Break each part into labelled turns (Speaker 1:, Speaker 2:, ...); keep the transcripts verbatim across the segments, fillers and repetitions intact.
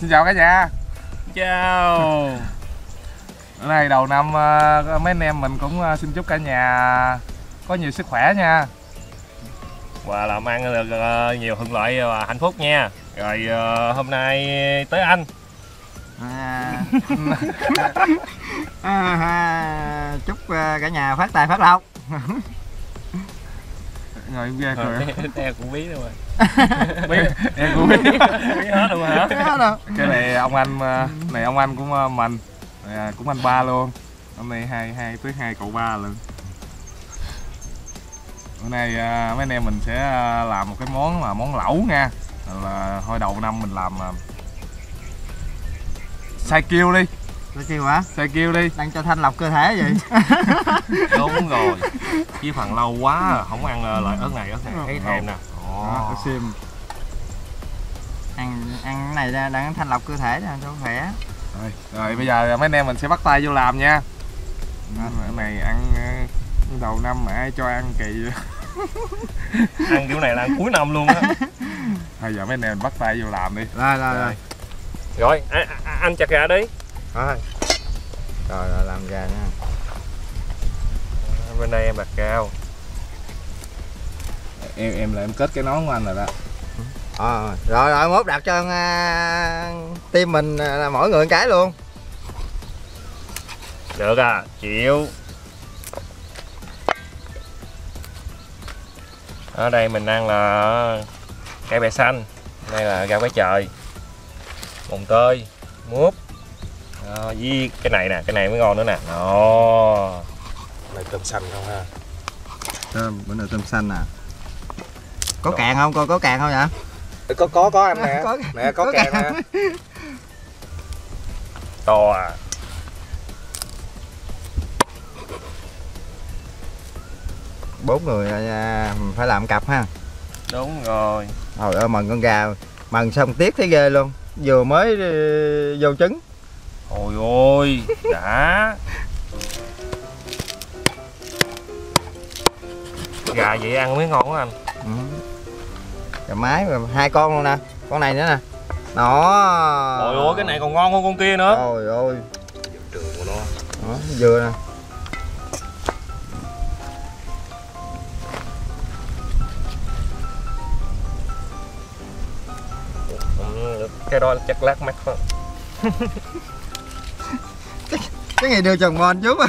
Speaker 1: Xin chào cả nhà.
Speaker 2: Chào.
Speaker 1: Bữa nay đầu năm mấy anh em mình cũng xin chúc cả nhà có nhiều sức khỏe nha.
Speaker 2: Và làm ăn được nhiều thuận lợi và hạnh phúc nha. Rồi hôm nay tới anh.
Speaker 3: À, à, chúc cả nhà phát tài phát lộc.
Speaker 1: Rồi ghê cười.
Speaker 2: Em cũng biết luôn rồi.
Speaker 1: Biết, em cũng biết.
Speaker 2: Biết hết luôn hả?
Speaker 3: Biết hết rồi.
Speaker 1: Cái này ông anh này ông anh cũng mình, cũng anh ba luôn. Hôm nay hai hai tới hai cậu ba luôn. Bữa nay mấy anh em mình sẽ làm một cái món mà món lẩu nha. Là hồi đầu năm mình làm xay kêu đi.
Speaker 3: Xay kêu hả?
Speaker 1: Xay kêu đi.
Speaker 3: Đang cho thanh lọc cơ thể vậy.
Speaker 2: Đúng rồi. Chứ phần lâu quá không ăn loại ớt này, ớt này thấy thèm nè.
Speaker 1: Đó, xiêm.
Speaker 3: Ăn ăn cái này ra đang thanh lọc cơ thể nè, cho khỏe.
Speaker 1: Rồi, rồi bây giờ mấy anh em mình sẽ bắt tay vô làm nha. Cái này ăn đầu năm mà ai cho ăn kỳ vậy.
Speaker 2: Ăn kiểu này là ăn cuối năm luôn á.
Speaker 1: Bây giờ mấy anh em mình bắt tay vô làm đi.
Speaker 3: Rồi rồi rồi.
Speaker 2: Rồi, anh, anh chặt gà đi.
Speaker 3: Rồi. Rồi rồi làm gà nha.
Speaker 2: Bên đây em bạc cao.
Speaker 1: Em em là em kết cái nón của anh rồi đó.
Speaker 3: À, rồi rồi mốt đặt cho uh, team mình là mỗi người một cái luôn.
Speaker 2: Được à, chịu. Ở đây mình ăn là cải bẹ xanh, đây là rau cái trời, mồng tơi, mướp. Đó, với cái này nè, cái này mới ngon nữa nè. Đó.
Speaker 1: Này tôm xanh không ha?
Speaker 3: Tôm, bữa nay tôm xanh nè. Có Đó. Càng không? Coi có càng không vậy?
Speaker 1: Có có có anh nè.
Speaker 3: Có,
Speaker 1: nè có, có càng, càng nè.
Speaker 2: To à.
Speaker 3: Bốn người phải làm cặp ha.
Speaker 2: Đúng rồi.
Speaker 3: Trời ơi, mần con gà mần xong tiếc thấy ghê luôn, vừa mới vô trứng.
Speaker 2: Ôi ôi đã. Gà vậy ăn mới ngon quá anh.
Speaker 3: Ừ. Gà mái hai con luôn nè, con này nữa nè. Đó.
Speaker 2: Ôi ôi cái này còn ngon hơn con kia nữa.
Speaker 3: Ôi ôi.
Speaker 1: Trường của nó.
Speaker 3: Đó, vừa nè.
Speaker 2: Cái đó chắc lát mắt thôi.
Speaker 3: cái, cái này đưa chồng ngon trước à.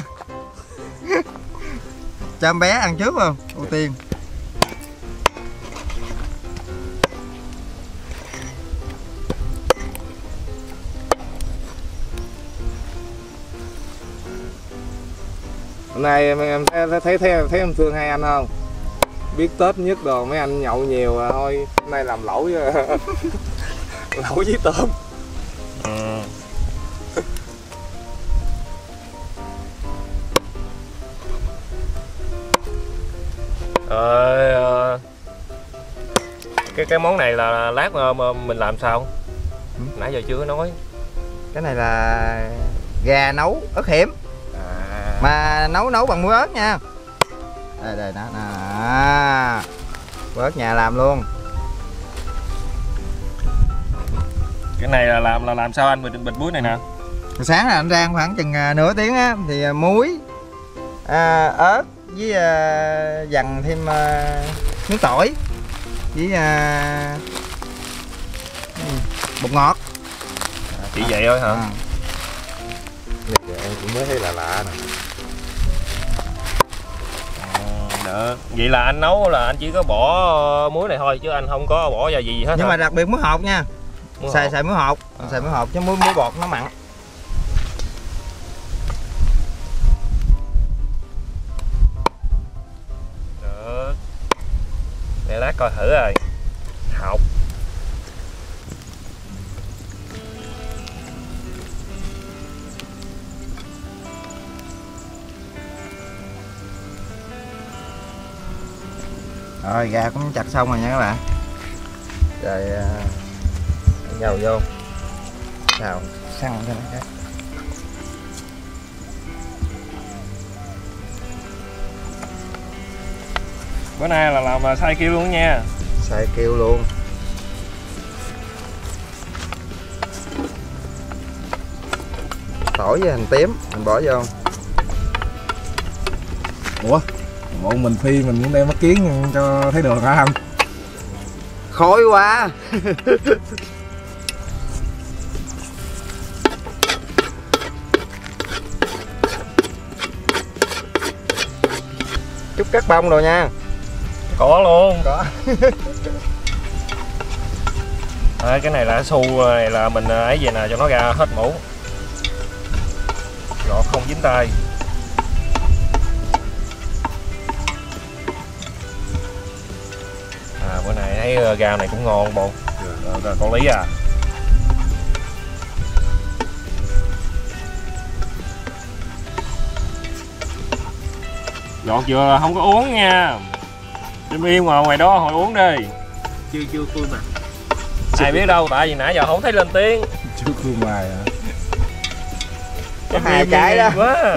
Speaker 3: Cho em bé ăn trước không? Ưu tiên.
Speaker 1: Hôm nay em, em thấy, thấy thấy thấy em thương hai anh không? Biết Tết nhất đồ mấy anh nhậu nhiều à, thôi hôm nay làm lẩu với lẩu với tôm.
Speaker 2: Ừ. Ờ, cái cái món này là lát mà mình làm sao? Ừ. Nãy giờ chưa có nói.
Speaker 3: Cái này là gà nấu ớt hiểm. À. Mà nấu nấu bằng muối ớt nha. Đây đây đó. À. Muối ớt nhà làm luôn.
Speaker 2: Cái này là làm là làm sao anh, bịch bịch muối này nè.
Speaker 3: Sáng là anh rang khoảng chừng nửa tiếng á thì muối, à, ớt với à, dằn thêm à, nước tỏi với à, bột ngọt.
Speaker 2: À, chỉ vậy thôi hả? À.
Speaker 1: Em cũng mới thấy là lạ nè.
Speaker 2: Được. Vậy là anh nấu là anh chỉ có bỏ muối này thôi chứ anh không có bỏ gia vị gì hết.
Speaker 3: Nhưng
Speaker 2: hả?
Speaker 3: mà đặc biệt muối hột nha. Muối xài hột. xài muối hột, à. xài muối hột chứ muối muối bọt nó mặn.
Speaker 2: Được. Để lát coi thử rồi. Hột.
Speaker 3: Rồi gà cũng chặt xong rồi nha các bạn. Rồi uh, dầu vô. Xào xăng cho nó cái.
Speaker 2: Bữa nay là làm xay kêu luôn nha.
Speaker 3: Xay kêu luôn. tỏi với hành tím mình bỏ vô.
Speaker 1: Ủa, bộ mình phi mình cũng đem mắt kiến cho thấy đường hả anh?
Speaker 3: Khói quá. Chút cắt bông rồi nha.
Speaker 2: Có luôn.
Speaker 3: Có.
Speaker 2: À, cái này là su này là mình ấy về nè cho nó ra hết mũ. Gọt không dính tay. À bữa nay thấy rau này cũng ngon bộ. Rồi, con Lý à. Gọt vừa là không có uống nha. Im im mà ngoài đó hồi uống đi.
Speaker 1: Chưa chưa khui mà.
Speaker 2: Ai biết đâu, tại vì nãy giờ không thấy lên tiếng.
Speaker 1: Chưa khui mài hả?
Speaker 3: Có hai cái đó.
Speaker 2: Quá.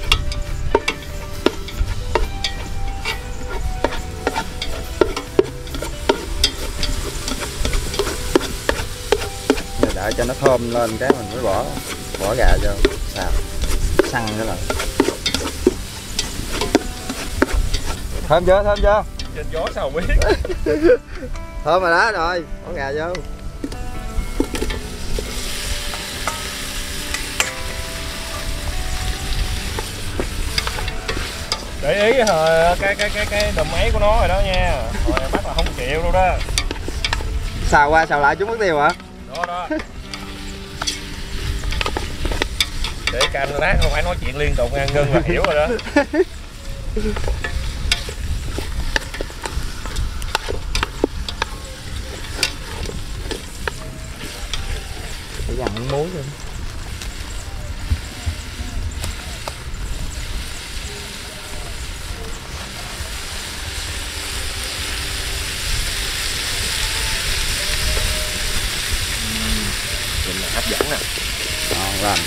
Speaker 3: Đợi cho nó thơm lên cái mình mới bỏ bỏ gà vô xào xăng nữa là thơm chưa thơm chưa
Speaker 2: Trên gió sao biết.
Speaker 3: thơm rồi đó, rồi bỏ gà vô.
Speaker 2: Để ý hồi cái cái cái cái đùm ấy của nó rồi đó nha. Hồi bắt là không chịu đâu đó.
Speaker 3: Xào qua xào lại chúng mất tiêu hả?
Speaker 2: Đó đó. Để canh lát không phải nói chuyện liên tục ăn ngưng là hiểu rồi đó.
Speaker 3: Để dặn muối luôn.
Speaker 2: Nhìn là hấp dẫn nè.
Speaker 3: Ngon lành.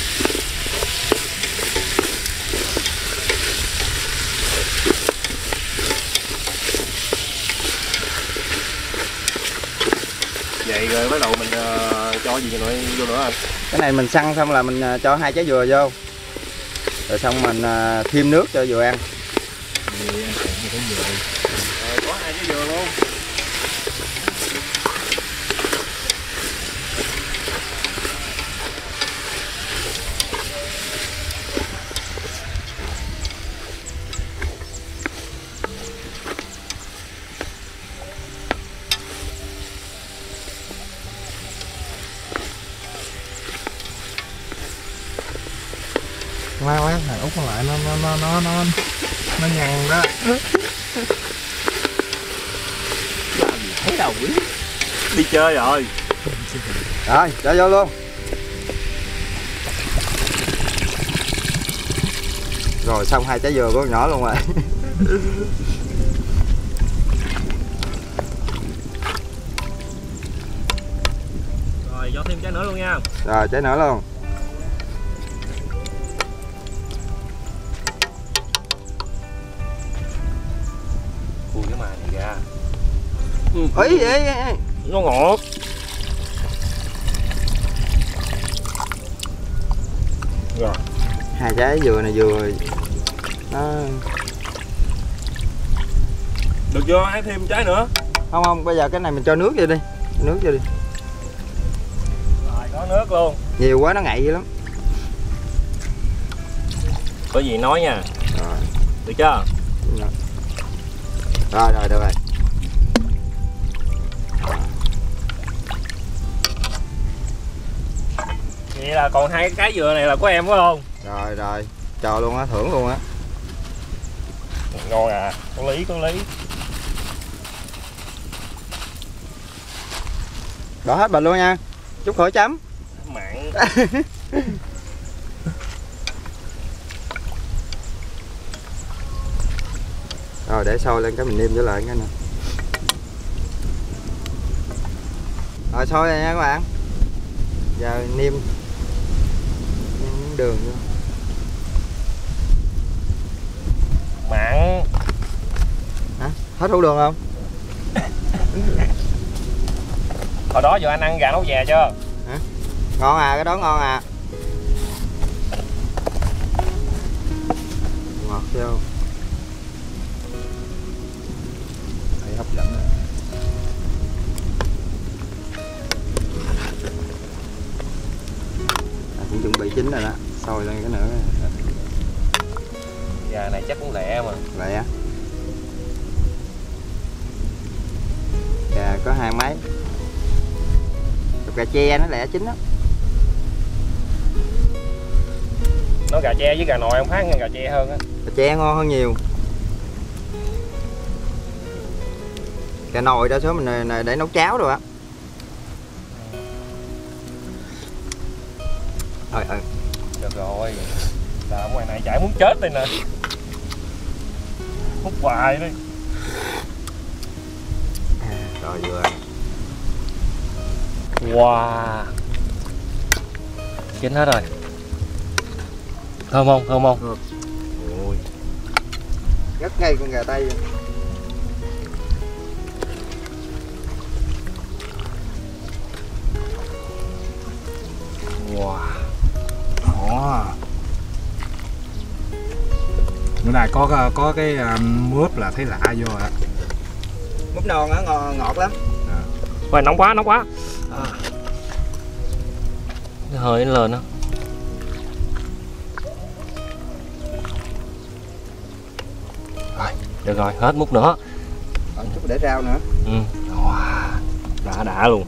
Speaker 2: Vậy rồi bắt đầu mình uh, cho gì nữa vô nữa anh?
Speaker 3: Cái này mình xăng xong là mình cho hai trái dừa vô. Rồi xong mình uh, thêm nước cho vừa ăn.
Speaker 2: Rồi có hai trái dừa luôn.
Speaker 1: Má má thằng Út còn lại nó nó nó nó nó nó nhăn đó.
Speaker 2: Làm gì thấy đâu quý. Đi chơi rồi.
Speaker 3: Rồi, cho vô luôn. Rồi xong hai trái dừa của con nhỏ luôn rồi.
Speaker 2: Rồi cho thêm trái nữa luôn nha.
Speaker 3: Rồi trái nữa luôn.
Speaker 2: Khui cái mài này ra.
Speaker 3: Ừ. Ý, ý, ý.
Speaker 2: Nó ngọt. Rồi.
Speaker 3: Hai trái dừa này vừa nó
Speaker 2: Được chưa? Hãy thêm trái nữa.
Speaker 3: không không bây giờ cái này mình cho nước vô đi, nước vô đi.
Speaker 2: Rồi có nước luôn.
Speaker 3: Nhiều quá nó ngậy dữ lắm.
Speaker 2: Có gì nói nha.
Speaker 3: Rồi.
Speaker 2: Được chưa?
Speaker 3: Rồi rồi được rồi.
Speaker 2: Vậy là còn hai cái dừa này là của em phải không?
Speaker 3: Rồi rồi, cho luôn á, thưởng luôn á.
Speaker 2: Ngon à, có lý có lý.
Speaker 3: Đổ hết bình luôn nha. Chút khỏi chấm.
Speaker 2: Mặn.
Speaker 3: Rồi để sôi lên cái mình nêm trở lại cái nè. Rồi sôi rồi nha các bạn. Giờ nêm nêm đường vô.
Speaker 2: Mặn.
Speaker 3: Hả? Hết đủ đường không?
Speaker 2: Hồi đó giờ anh ăn gà nấu chè chưa?
Speaker 3: Hả? Ngon à, cái đó ngon à. ngọt vô. Thấy hấp dẫn rồi. À, cũng chuẩn bị chín rồi đó, sôi lên cái nữa.
Speaker 2: Gà này chắc cũng lẹ mà.
Speaker 3: Lẹ. Gà có hai mấy. Gà tre nó lẹ chín lắm.
Speaker 2: Nó gà tre với gà nồi không khác, gà tre hơn á.
Speaker 3: Gà tre ngon hơn nhiều. Gà nồi đa số mình này để nấu cháo rồi á. Thôi ừ.
Speaker 2: Được rồi. Làm ngoài này chảy muốn chết đây nè. Hút hoài đi.
Speaker 3: À, rồi vừa.
Speaker 2: Wow. Chín hết rồi. Thơm không? Thơm không?
Speaker 3: Được.
Speaker 2: Ôi.
Speaker 3: Rất ngay con gà tây.
Speaker 2: Wow.
Speaker 1: Ồ. Bữa nay có có cái um, mướp là thấy lạ vô rồi á.
Speaker 3: Mướp non á, ngọt, ngọt lắm.
Speaker 1: À.
Speaker 2: Ôi, nóng quá, nóng quá. À. Hơi nó lên á. Rồi, được rồi, hết múc nữa.
Speaker 3: Còn chút để rau nữa.
Speaker 2: Ừ. Wow. Đã đã luôn.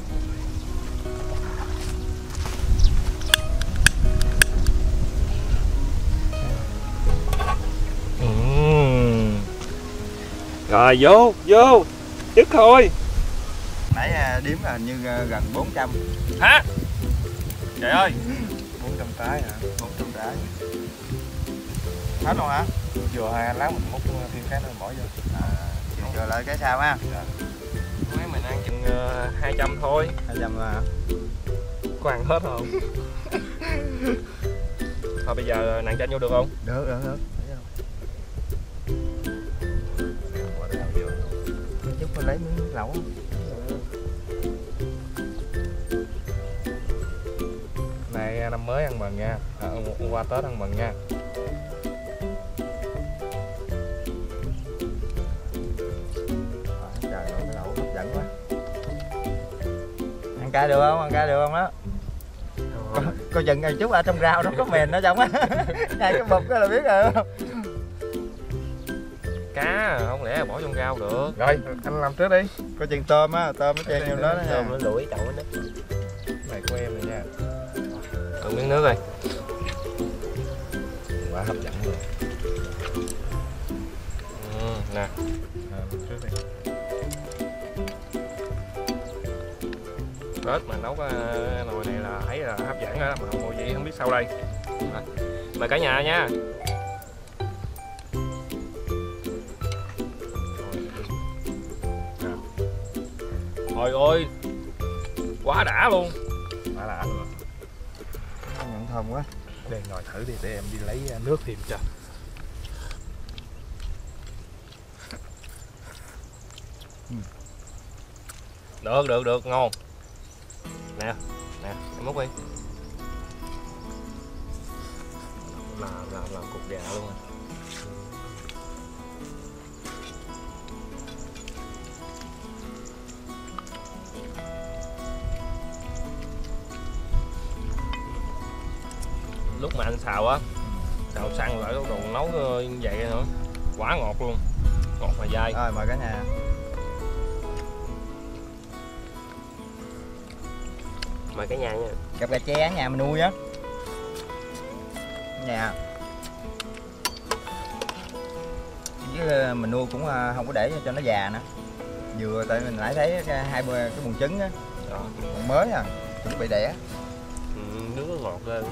Speaker 2: Uhm. Rồi vô, vô. Dứt thôi.
Speaker 3: Nãy điếm là hình như gần bốn trăm.
Speaker 2: Hả? Trời ơi.
Speaker 1: bốn trăm trái hả?
Speaker 3: bốn trăm trái. Hết luôn hả?
Speaker 1: Vừa hai anh lát mình múc thêm cái nữa bỏ vô.
Speaker 3: À, chờ lại cái sao ha.
Speaker 2: Mấy mình ăn chừng uh, hai trăm thôi.
Speaker 3: hai trăm hả?
Speaker 2: Có ăn hết không? Thôi bây giờ nặng chanh vô được không?
Speaker 3: Được, được, được. Chút tôi lấy miếng nước lẩu.
Speaker 1: Này năm mới ăn mừng nha. À, qua Tết ăn mừng nha.
Speaker 3: Trời ơi, cái lẩu hấp dẫn quá. Ăn cá được không? Ăn cá được không đó? Có, có chừng ngày chút ở trong rau nó có mền nó trong á. Ngay cái bụp đó là biết rồi không?
Speaker 2: Cá không lẽ bỏ trong rau được.
Speaker 1: Rồi, anh làm trước đi.
Speaker 3: Có chừng tôm á, tôm nó chen vô đó đó nha.
Speaker 2: Tôm nó lủi chậu nó.
Speaker 1: Này của em này nha.
Speaker 2: Còn miếng nước rồi.
Speaker 1: Quá hấp dẫn luôn.
Speaker 2: Ừ, nè.
Speaker 1: À, trước đi.
Speaker 2: Tết mà nấu cái nồi này là thấy là hấp dẫn á, mà không mùi gì không biết sao đây. Rồi. Mời cả nhà nha. Trời ơi, quá đã luôn.
Speaker 1: Quá là luôn.
Speaker 3: Nhận thơm quá.
Speaker 1: Để ngồi thử đi để em đi lấy nước thêm cho.
Speaker 2: Được, được, được, ngon. Nè, nè, em múc đi. Làm, làm, làm cục gà luôn à. Lúc mà anh xào á, xào xăng lại còn nấu như vậy nữa, quá ngọt luôn, ngọt mà dai.
Speaker 3: Rồi mời cả nhà.
Speaker 2: Mời cả nhà nha.
Speaker 3: Cặp gà tre ở nhà mình nuôi á. Nhà. Chứ mình nuôi cũng không có để cho nó già nữa. Vừa tại mình lại thấy cái, hai cái buồng trứng á.
Speaker 2: Đó.
Speaker 3: Còn mới à, chuẩn bị đẻ.
Speaker 2: Ừ, nước nó ngọt lên.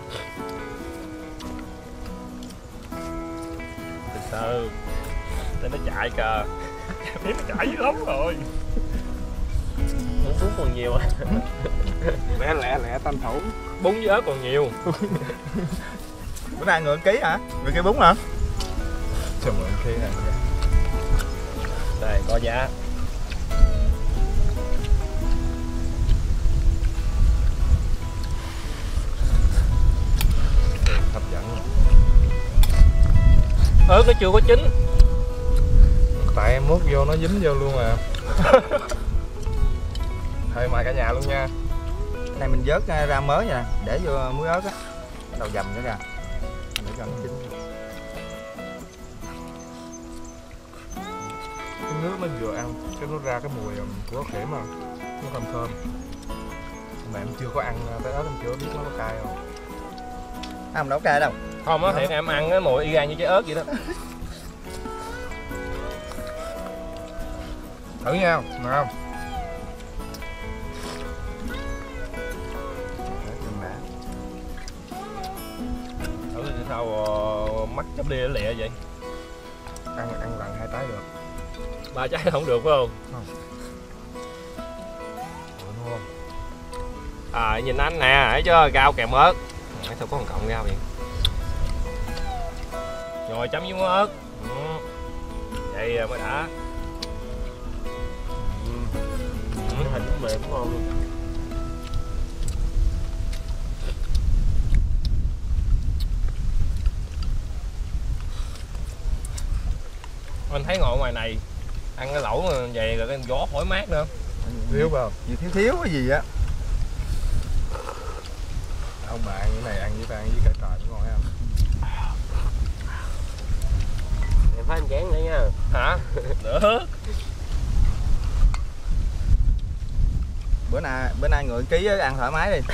Speaker 2: Từ từ để nó chạy kìa. Biết nó chạy dữ lắm rồi. Bún bún còn nhiều à.
Speaker 1: Lẹ lẹ lẹ tranh thủ.
Speaker 2: Bún với ớt còn nhiều.
Speaker 3: Bữa nay người ký hả? Người ký bún hả?
Speaker 1: Cho mượn khi này.
Speaker 2: Đây có giá.
Speaker 1: Hấp dẫn luôn.
Speaker 2: ớt nó chưa có chín.
Speaker 1: Tại em múc vô nó dính vô luôn à. Thôi mời cả nhà luôn nha.
Speaker 3: Cái này mình vớt ra mớ vậy nè, để vô muối ớt á, đầu dầm nó ra để cho nó chín.
Speaker 1: Cái nước nó vừa ăn, cái nó ra cái mùi của ớt hiểm mà nó thơm thơm. Mà em chưa có ăn tới ớt em chưa biết nó có cay không.
Speaker 3: Không đâu cay đâu.
Speaker 2: Không á, thiệt em ăn cái mùi y gan như trái ớt vậy đó.
Speaker 1: Thử nha, ngon không?
Speaker 2: Thử thì sao uh, mắt chấm đi lẹ vậy?
Speaker 1: Ăn ăn lần hai trái được.
Speaker 2: Ba trái không được phải không?
Speaker 1: Không. Đúng không?
Speaker 2: À nhìn anh nè, thấy chưa, rau kèm ớt. Sao có một cọng rau vậy? Rồi chấm với muối ớt. Ừ. Vậy mới đã. Ừ. Cái hình nó mềm ngon luôn. Anh thấy ngồi ngoài này ăn cái lẩu vậy rồi cái gió thổi mát nữa.
Speaker 1: Thiếu không?
Speaker 3: Gì thiếu thiếu cái gì á.
Speaker 1: Ông bà ăn cái này ăn với ăn với cải trời cũng ngon không?
Speaker 4: Em phải ăn chén nữa nha.
Speaker 2: Hả? Nữa.
Speaker 3: Bữa nay bữa nay người ký ăn thoải mái đi.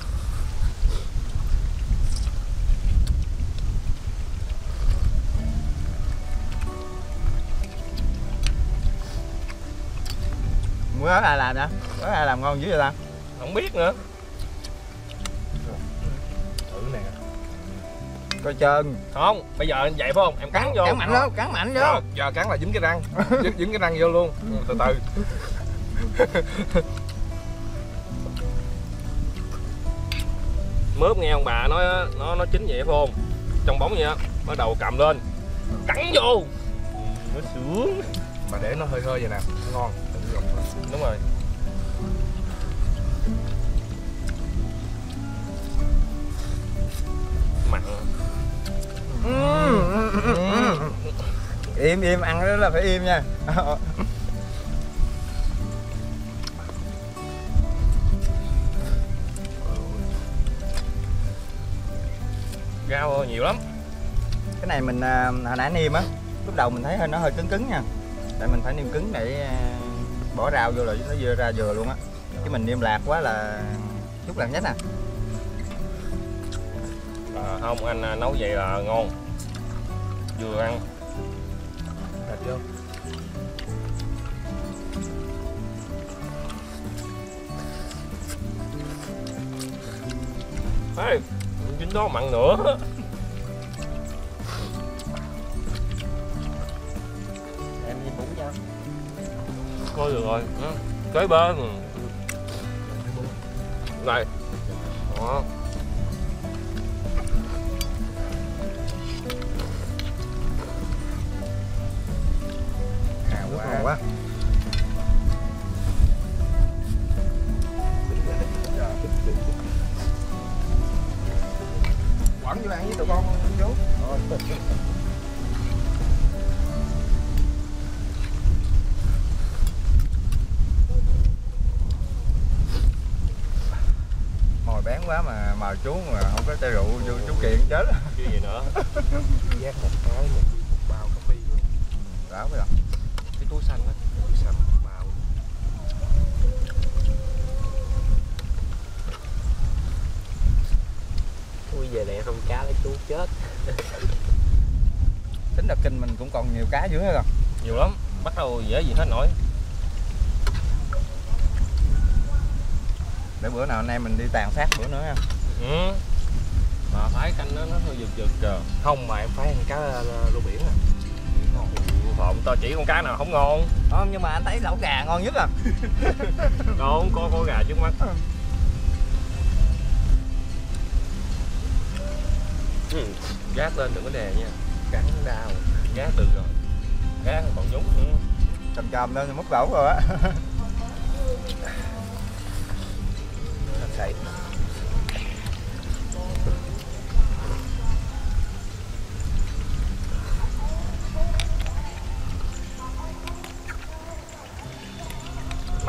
Speaker 3: Muối ớt ai làm vậy? Muối ai làm ngon dữ vậy ta?
Speaker 2: Không biết nữa.
Speaker 1: Thử nè.
Speaker 3: Coi trơn.
Speaker 2: Không, bây giờ vậy phải không? Em cắn vô.
Speaker 3: Cắn mạnh vô, cắn mạnh vô.
Speaker 1: Giờ, giờ cắn là dính cái răng. dính, dính cái răng vô luôn. Từ từ.
Speaker 2: Mướp nghe ông bà nói nó nó chín vậy phải không? Trong bóng vậy á, bắt đầu cầm lên. Cắn vô. Nó sướng.
Speaker 1: Mà để nó hơi hơi vậy nè, nó ngon.
Speaker 2: Đúng rồi. Mặn.
Speaker 3: Im im, ăn đó là phải im nha.
Speaker 2: Rau nhiều lắm.
Speaker 3: Cái này mình hồi nãy niêm á, lúc đầu mình thấy hơi nó hơi cứng cứng nha. Tại mình phải niêm cứng để bỏ rau vô rồi nó vừa ra vừa luôn á. Chứ mình niêm lạc quá là chút lần nhất nè.
Speaker 2: À, không, anh nấu vậy là ngon. Vừa ăn.
Speaker 1: Thịt vô.
Speaker 2: Ê, chính đó mặn nữa.
Speaker 4: Em đi bún cho.
Speaker 2: Thôi được rồi, kế bên. Này. Đó.
Speaker 3: Hào quá. quá.
Speaker 1: Quẳng vô ăn với tụi con chú.
Speaker 3: Mồi bán quá mà mời chú mà không có chai rượu chú, chú kiện chết.
Speaker 2: Chứ gì nữa.
Speaker 1: Giác một cái một, một bao cà phê luôn.
Speaker 3: Ráo phải không?
Speaker 2: Cái túi xanh á,
Speaker 1: Túi xanh bao.
Speaker 4: Ui về này không cá lấy chú chết.
Speaker 3: Tính đặc kinh mình cũng còn nhiều cá dữ hết rồi.
Speaker 2: nhiều lắm, bắt đầu dễ gì hết nổi.
Speaker 3: Để bữa nào anh em mình đi tàn sát bữa nữa nha.
Speaker 2: Ừ. Mà phải canh nó nó hơi giật giật kìa.
Speaker 1: Không mà em phải ăn cá lô biển à.
Speaker 2: Phộn tao chỉ con cá nào không ngon.
Speaker 3: Không, nhưng mà anh thấy lẩu gà ngon nhất à.
Speaker 2: Ngon, có có gà trước mắt. Ừ. Gác lên đừng có đè nha.
Speaker 1: Cắn đau.
Speaker 2: Gác được rồi. Gác còn nhúng. Ừ.
Speaker 3: Chầm chầm lên múc lẩu rồi á.
Speaker 1: Sậy.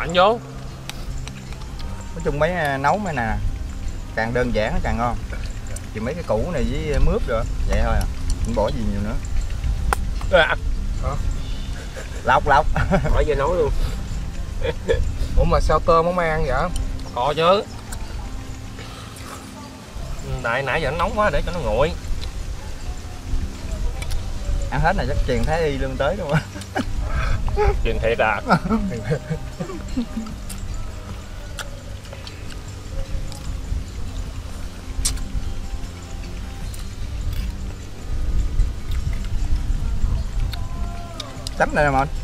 Speaker 2: mạnh vô.
Speaker 3: Nói chung mấy nấu mấy nè càng đơn giản nó càng ngon. Chỉ mấy cái củ này với mướp rồi vậy thôi à, không bỏ gì nhiều nữa.
Speaker 2: À.
Speaker 3: Lọc lọc.
Speaker 4: Hỏi giờ nấu luôn.
Speaker 1: Ủa mà sao tôm không ăn vậy?
Speaker 2: Có chứ. Tại nãy giờ nó nóng quá để cho nó nguội.
Speaker 3: Ăn hết này chắc truyền Thái Y lương tới luôn á.
Speaker 2: Chuyện thiệt à.
Speaker 3: Chấm này nè mọi.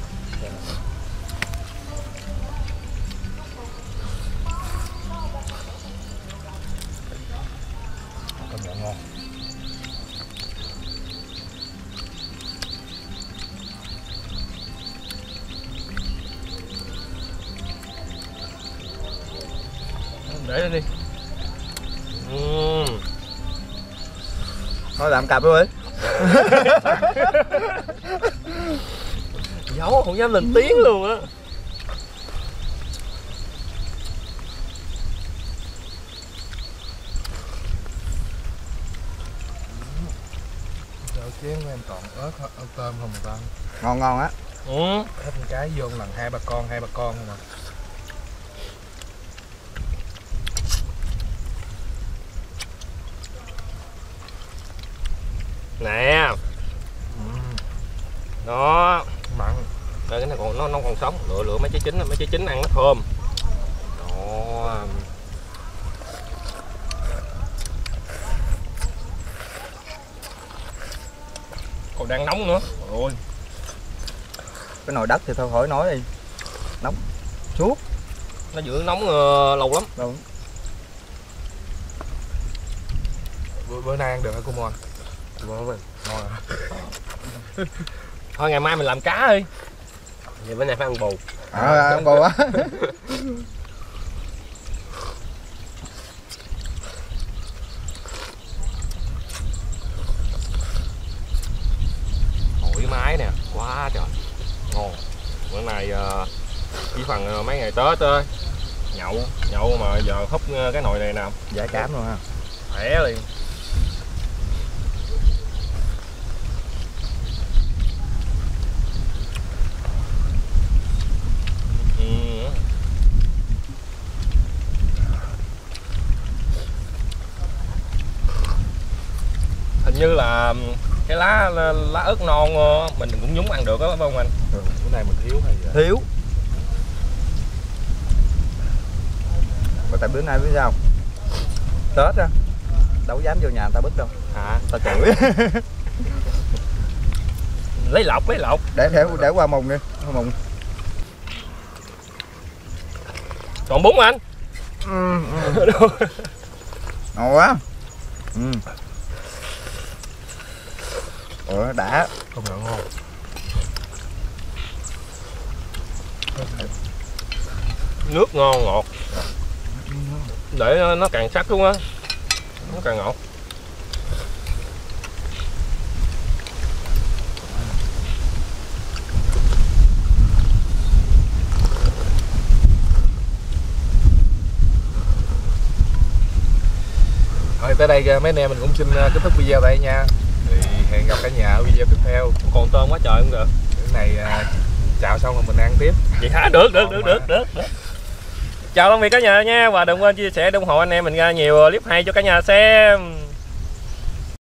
Speaker 1: Công nhận ngon.
Speaker 2: Để lên đi. Uhm.
Speaker 3: Thôi làm cặp luôn đi.
Speaker 2: Giấu không dám lên tiếng luôn á.
Speaker 1: Chén của em còn ớt ớt tôm không mà ta.
Speaker 3: Ngon ngon á.
Speaker 2: Ừ.
Speaker 1: Hết một cái vô lần hai ba con hai ba con không mà.
Speaker 2: Nè. Đó.
Speaker 1: Mặn.
Speaker 2: Đây cái này còn nó nó còn sống, lựa lựa mấy trái chín, mấy trái chín ăn nó thơm. Đó. Còn đang nóng nữa. Ôi.
Speaker 3: Cái nồi đất thì thôi khỏi nói đi. Nóng suốt.
Speaker 2: Nó giữ nóng uh, lâu lắm.
Speaker 3: Đúng.
Speaker 1: Bữa, bữa nay ăn được hả cô Mon?
Speaker 2: Ngon rồi.
Speaker 1: Ngon à.
Speaker 2: Thôi ngày mai mình làm cá đi.
Speaker 4: Vậy bữa nay phải ăn bù.
Speaker 3: À, ăn bù á.
Speaker 2: Thoải mái nè, quá trời. Ngon. Bữa nay uh, chỉ phần uh, mấy ngày Tết thôi. Nhậu, nhậu mà giờ húp uh, cái nồi này nè.
Speaker 3: Giải cám luôn ha.
Speaker 2: Khỏe liền. Hình như là cái lá lá ớt non mình cũng nhúng ăn được đó phải không anh?
Speaker 1: Ừ, bữa nay mình thiếu hay vậy?
Speaker 3: Thiếu. Mà tại bữa nay biết sao? Tết á, đâu dám vô nhà người ta bứt đâu.
Speaker 2: À,
Speaker 3: Ta chửi.
Speaker 2: lấy lọc lấy lọc.
Speaker 3: Để để để qua mùng đi, qua mùng.
Speaker 2: Còn bún anh.
Speaker 3: Ừ, ừ. Ngon quá. Ừ. Ủa đã.
Speaker 1: Không nhận ngon.
Speaker 2: Nước ngon ngọt. Để nó càng sắc luôn á. Nó càng ngọt.
Speaker 1: Thôi tới đây mấy anh em mình cũng xin kết thúc video đây nha. Thì hẹn gặp cả nhà ở video tiếp theo.
Speaker 2: Còn tôm quá trời không được.
Speaker 1: Cái này chào xong rồi mình ăn tiếp.
Speaker 2: Vậy hả? Được được được được được được. Chào tạm biệt cả nhà nha, và đừng quên chia sẻ ủng hộ anh em mình ra nhiều clip hay cho cả nhà xem.